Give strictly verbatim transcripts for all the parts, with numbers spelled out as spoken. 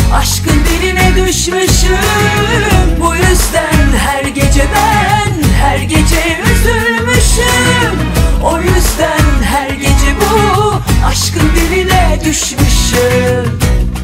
aşkın diline düşmüşüm. Bu yüzden her gece ben her gece üzülmüşüm. O yüzden her gece bu aşkın diline düşmüşüm.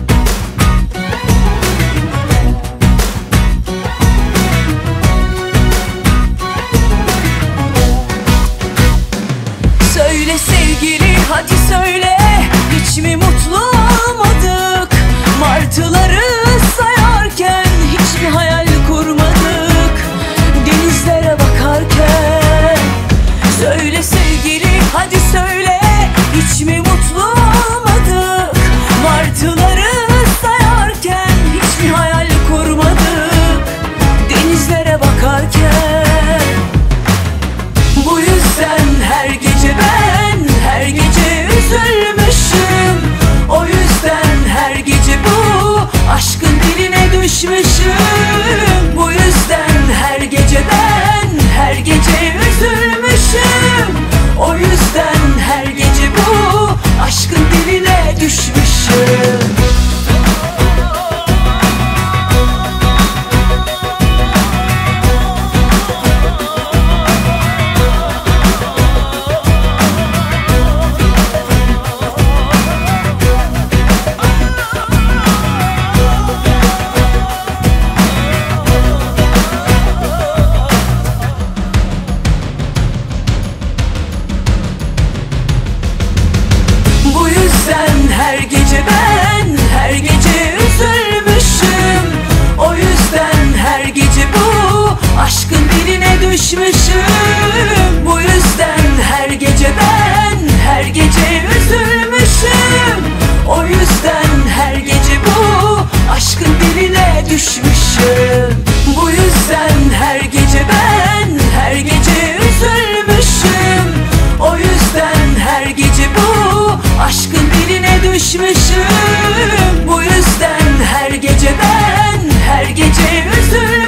Söyle sevgili, hadi söyle, hiç mi mutlu olmadık? Martıları sayarken hiç mi hayal kurmadık? Denizlere bakarken. Söyle sevgili, hadi söyle, hiç mi mutlu olmadık? Martıları sayarken hiç mi hayal kurmadık? Denizlere bakarken. Bu yüzden her gece ben her gece üzülmüşüm. O yüzden her gece bu aşkın diline düşmüşüm. Bu yüzden her gece ben her gece üzülmüşüm. O yüzden her gece bu aşkın diline düşmüşüm. Her gece ben her gece üzülmüşüm. O yüzden her gece bu aşkın diline düşmüşüm. Bu yüzden her gece ben her gece üzülmüşüm. O yüzden her gece bu aşkın diline düşmüşüm. Bu yüzden her gece ben her gece üzülmüşüm. O yüzden her gece bu aşkın diline düşmüşüm. Bu yüzden her gece ben her gece üzülmüşüm.